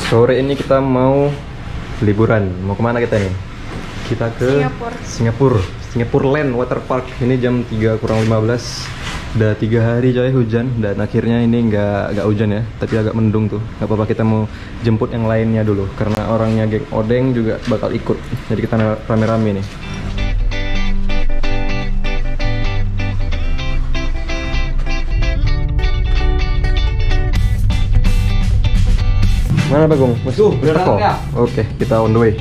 Sore ini kita mau liburan. Mau kemana kita nih? Kita ke Singapura Land Water Park. Ini jam 3 kurang 15. Udah 3 hari coy hujan. Dan akhirnya ini nggak hujan ya, tapi agak mendung tuh. Gak apa-apa, kita mau jemput yang lainnya dulu. Karena orangnya geng Odeng juga bakal ikut. Jadi kita rame-rame nih. Mana Bagong? Tuh, beneran ya? Oke, kita on the way.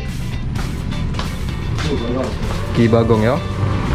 Ki Bagong ya.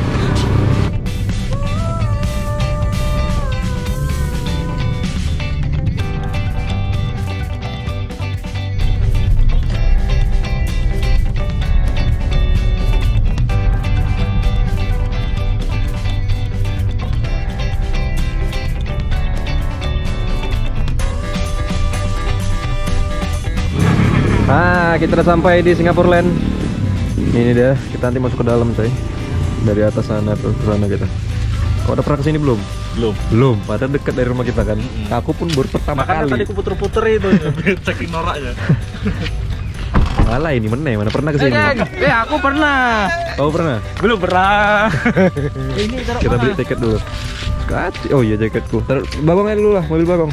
Nah, kita udah sampai di Singapura Land. Ini dia, kita nanti masuk ke dalam coy. Dari atas sana tuh, ke sana kita. Kau udah pernah kesini belum? Belum, padahal dekat dari rumah kita kan. Aku pun baru pertama kali. Tadi aku puter-puter itu, cekin noraknya. Malah ini mana pernah kesini? Aku pernah. Oh pernah? Belum pernah. Kita beli tiket dulu. Oh iya jaketku. Bagongnya dulu lah, mobil Bagong.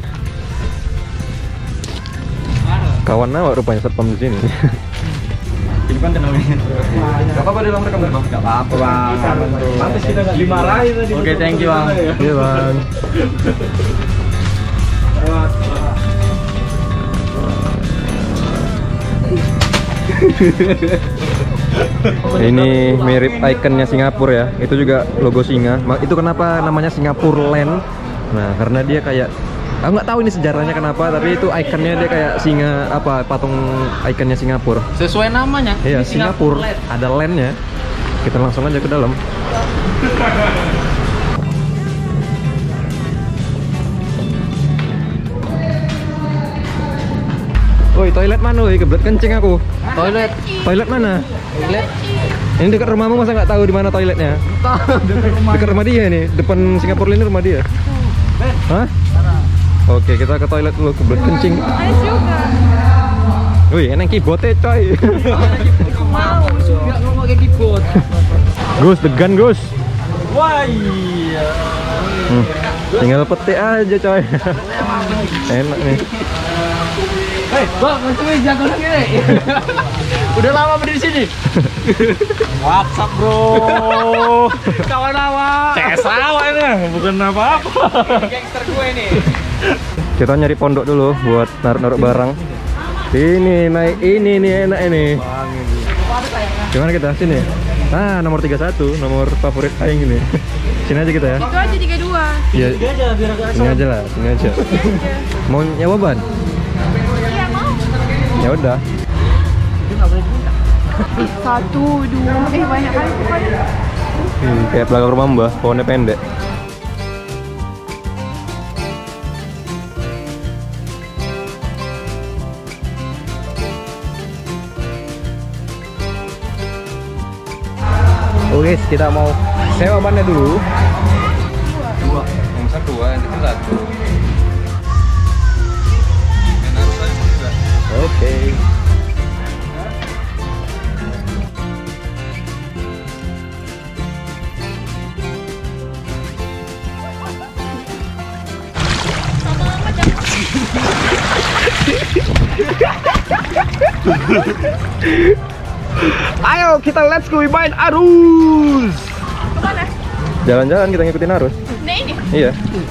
Kawan awak rupanya satpam di sini. Ini kan namanya. Gak apa-apa di dalam rekam bang? Gak apa-apa bang. Pantes kita nggak dimarahin tadi. Oke, thank you bang. Iya bang. Ini mirip ikonnya Singapura ya. Itu juga logo singa. Itu kenapa namanya Singapura Land? Nah, karena dia kayak, aku nggak tahu ini sejarahnya kenapa, tapi itu ikonnya dia kayak singa, apa, patung ikonnya Singapura. Sesuai namanya. Iya, Singapura. Ada landnya. Kita langsung aja ke dalam. Woi, toilet mana woi? Kebelet kencing aku. Toilet mana? Toilet. Ini dekat rumahmu, masa nggak tahu di mana toiletnya? Dekat rumah dia nih, depan Singapura ini rumah dia. Hah? Oke, kita ke toilet dulu, kebelet kencing. Ais juga. Wih, enak keyboardnya coy. Mau juga ngomong kayak keyboard. Gus, degan Gus. Wah iya. Tinggal petik aja coy. Enak nih. Hei, bang, masih jago lagi. Udah lama berdiri sini. WhatsApp bro. Kawan awak. CS awak ini, bukan apa-apa. Gangster gue nih. Kita nyari pondok dulu buat naruh-naruh barang. Ini naik ini nih, enak ini. Gimana kita? Sini. Ah, nomor 31, nomor favorit aing ini. Sini aja kita ya. Itu aja 32. Iya. Sini aja biar agak Sini aja lah, sini aja. Mau nyewa ban? Iya mau. Ya udah. 1, 2, banyak kali pokoknya. Kayak belakang rumah Mbah, pohonnya pendek. Oke, kita mau sewa bannya dulu. Dua. Yang besar 2, yang kecil 1. Oke. Ayo kita let's go main arus. Kemana? Jalan-jalan kita ngikutin arus. Nah ini. Iya.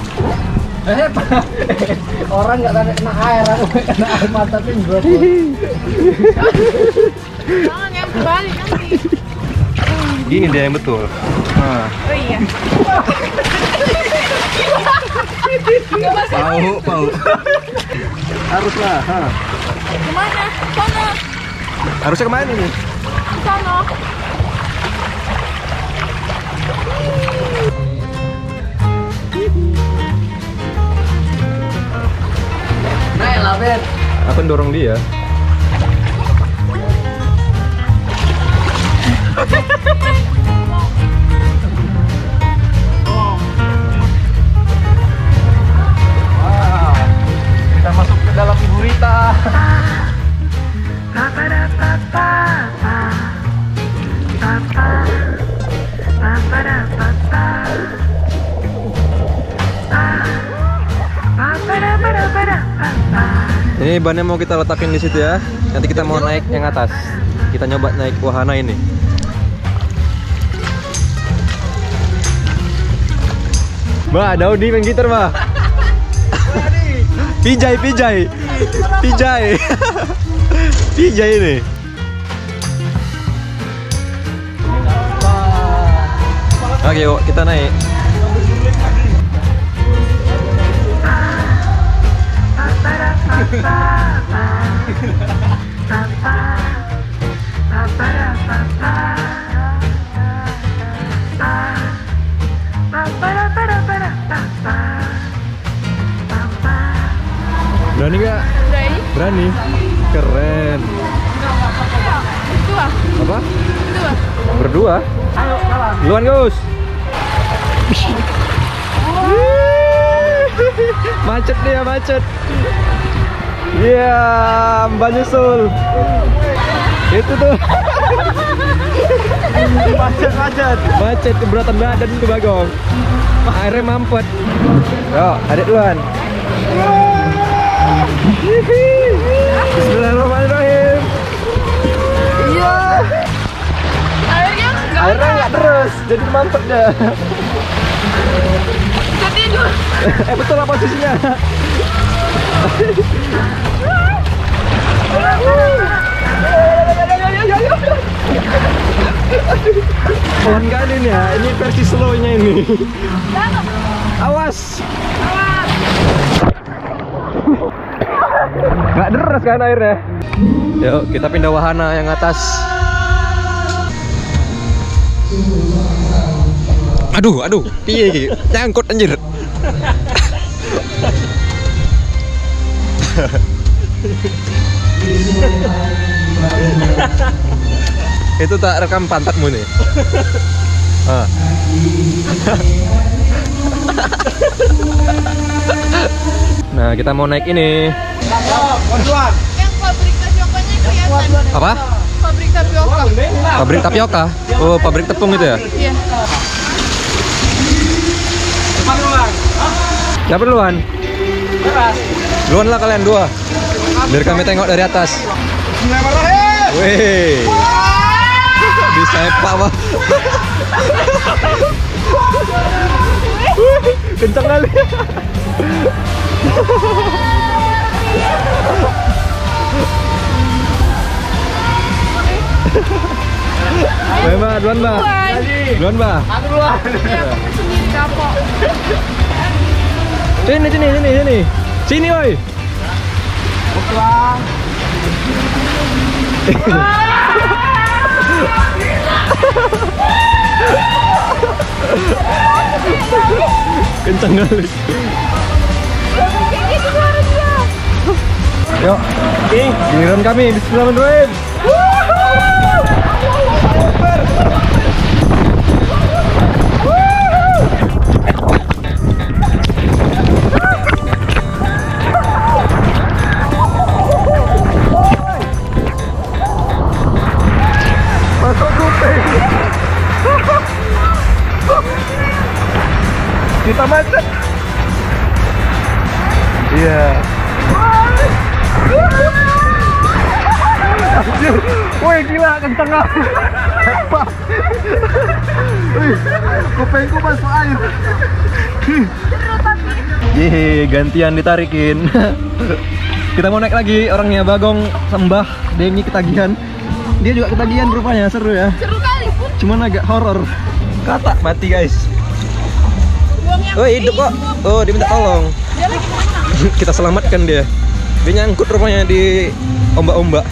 orang nggak kena air, aku kena air mata tuh bro. Jangan yang balik nanti. Gini dia yang betul. Nah. Oh iya. Pau. Haruslah. Kemana? Sana. Harusnya kemana nih? Sana. Naik lah Ben. Aku dorong dia. Wow, kita masuk ke dalam Ibu Rita. Ini bannya mau kita letakin di situ ya. Nanti kita mau naik yang atas. Kita nyoba naik wahana ini. Mbak, Daudi main gitar, Mbak. Pijai. Pijai ini. Oke, yuk kita naik. Berani nggak? Berani. Keren. Berdua. Apa? Berdua. Berdua? Duluan, Gus. Macet dia, macet. Iya, Mbak nyusul. Itu tuh. Macet keberatan badan tuh Bagong. Airnya mampet. Yo, adik duluan. Bismillahirrahmanirrahim. Iya. Airnya nggak terus, jadi mampet dah. Bisa tidur. Betul apa posisinya? Pelan kali ini ya, ini versi slow-nya ini. Awas. Nggak deras kan airnya. Yuk kita pindah wahana yang atas. Aduh, piye iki? Nyangkut anjir. Itu tak rekam pantatmu nih. Nah, kita mau naik ini. Yang pabrik tapiokanya kelihatan. Apa? Pabrik tapioka. Pabrik tapioka. Oh, pabrik tepung itu ya? Iya. Siapa duluan? Duluan lah kalian dua. Biar kami tengok dari atas. Wih. Disepak, Pak. Kencang kali. Mbak, duluan, Mbak. Duluan, Mbak. Aku duluan. Ya, kamu sendiri kapok. Sini. Sini, woi. Kencang kali. Yuk, giliran kami. Bismillahirrahmanirrahim. Kita macet. Iya. Woi gila kenceng banget. Kupengku masuk air. Yeay, gantian ditarikin. Kita mau naik lagi, orangnya Bagong Sembah Dengi ketagihan. Dia juga ketagihan rupanya, seru ya. Seru kali pun. Cuman agak horor. Kata mati guys. Oh hidup kok. Oh diminta tolong. Dia lagi mana? Kita selamatkan dia. Dia nyangkut rupanya di ombak-ombak.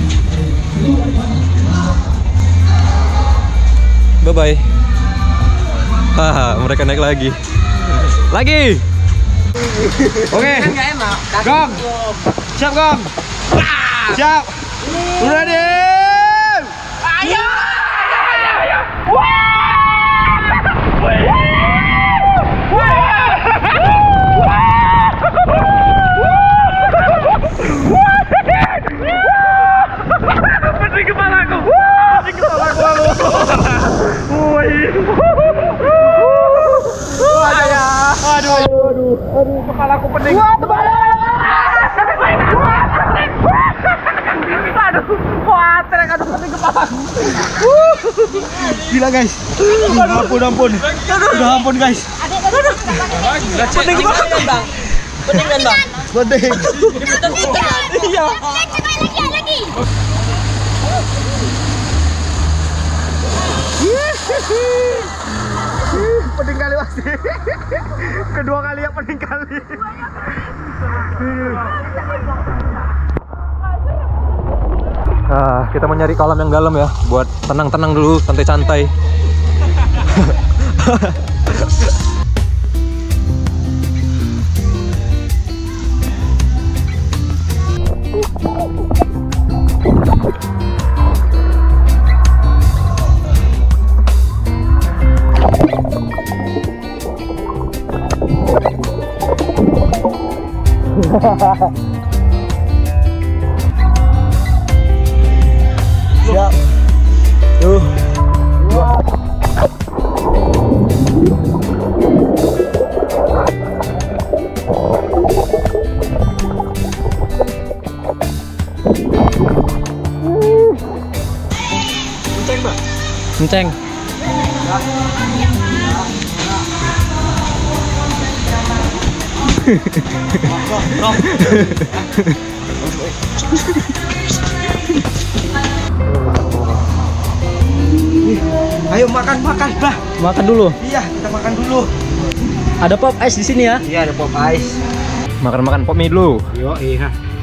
Bye bye. Haha, mereka naik lagi. Lagi. Oke. Enggak enak. Gong. Siap, Gong. Siap. Udah deh. Ayo. Pusing kepalaku. Aduh, kepalaku pening. Wah, terbalik. trek aduh pening kepala. Gila guys. Ampun. Udah ampun guys. Pening banget bang. Pening kan bang? Pening. Iya. Lagi. Pening kali pasti. Kedua kali ya pening kali. Kita mau nyari kolam yang dalam ya, buat tenang-tenang dulu, santai-santai. Siap. Tuh. Kenceng. Ayo makan bah. Makan dulu. Iya, kita makan dulu. Ada pop ice di sini ya. Iya, ada pop ice. Makan pop mie dulu. Yo, iya.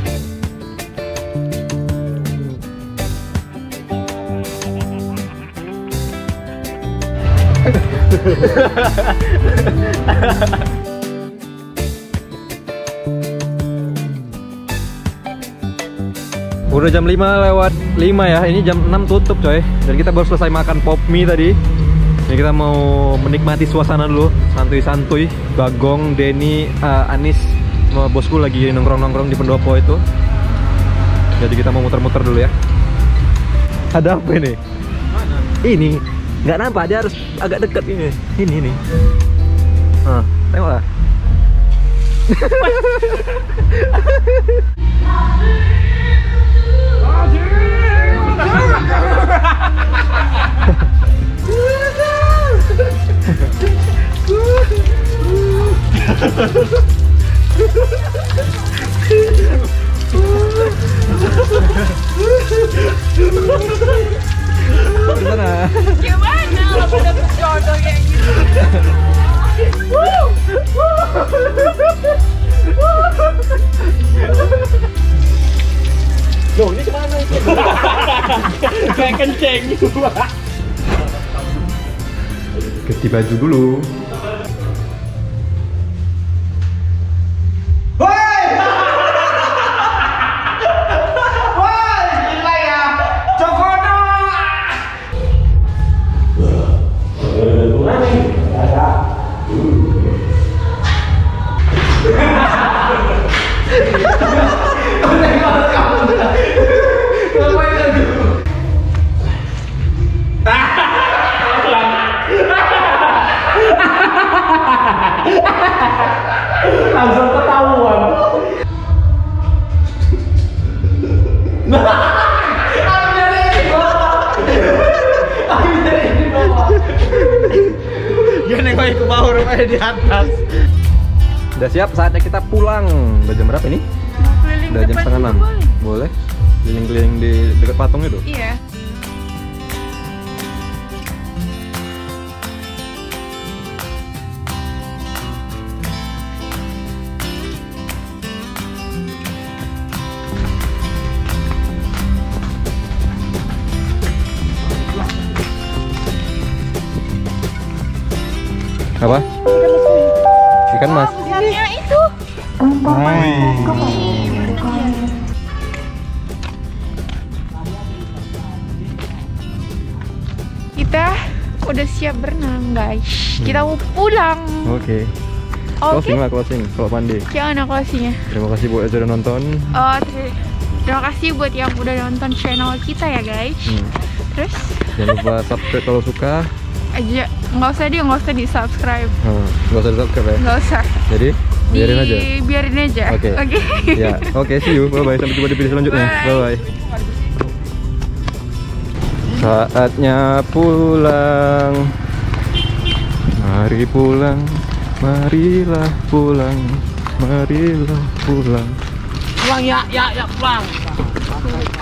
Udah jam 5 lewat 5 ya, ini jam 6 tutup coy. Dan kita baru selesai makan pop mie tadi. Ini kita mau menikmati suasana dulu, santuy-santuy. Bagong, Denny, Anis, sama bosku lagi nongkrong-nongkrong di pendopo itu. Jadi kita mau muter-muter dulu ya. Ada apa ini? Mana? Ini, nggak nampak, dia harus agak dekat ini. Ini. Tengoklah. Gimana? Gimana aku dapet jodoh kayak gitu? Loh, ini kemana itu? Kayak kenceng. Ganti baju dulu. Langsung ketahuan. Dia nengok ke bawah, rupanya di atas. Udah siap, saatnya kita pulang. Udah jam berapa ini? Keliling Udah jam depan setengah 6. juga boleh? Boleh? Keliling-keliling di dekat patung itu? Iya. Apa? Ikan mas. Ikannya itu. Kita udah siap berenang guys. Kita mau pulang. Oke. Oke. Closing lah, closing. Kalau pandai. Gimana closingnya? Terima kasih buat yang sudah nonton. Oh, terima kasih buat yang udah nonton channel kita ya guys. Terus Jangan lupa subscribe kalau suka. aja, nggak usah di subscribe, Nggak usah di subscribe ya. nggak usah. Jadi biarin aja. Biarin aja. Oke. Oke. Ya, oke, see you. Bye bye. Sampai jumpa di video selanjutnya. Bye. Bye bye. Saatnya pulang. Mari pulang, marilah pulang, marilah pulang. Pulang ya, pulang.